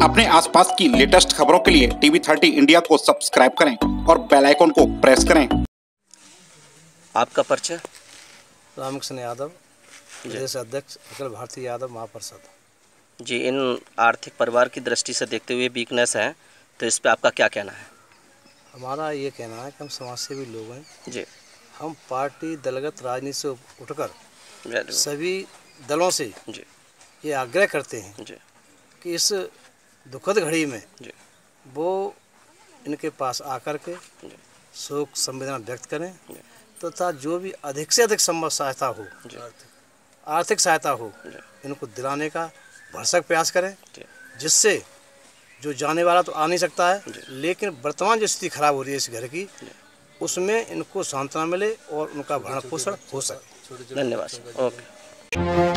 अपने आसपास की लेटेस्ट खबरों के लिए टीवी 30 इंडिया को सब्सक्राइब करें और बेल आइकन को प्रेस करें। आपका परिचय? रामकृष्ण यादव, प्रदेश अध्यक्ष अखिल भारतीय यादव महापरिषद। जी, इन आर्थिक परिवार की दृष्टि से देखते हुए वीकनेस है, तो इस पे आपका क्या कहना है? हमारा ये कहना है कि हम समाजसेवी लोग हैं जी। हम पार्टी दलगत राजनीति से उठकर सभी दलों से जी ये आग्रह करते हैं जी कि इस दुखद घड़ी में जी वो इनके पास आकर के शोक संवेदना व्यक्त करें तथा जो भी अधिक से अधिक संभव सहायता हो, आर्थिक सहायता हो, इनको दिलाने का भरसक प्रयास करें, जिससे जो जाने वाला तो आ नहीं सकता है, लेकिन वर्तमान जो स्थिति खराब हो रही है इस घर की, उसमें इनको सांत्वना मिले और उनका भरण पोषण हो सके। धन्यवाद। ओके।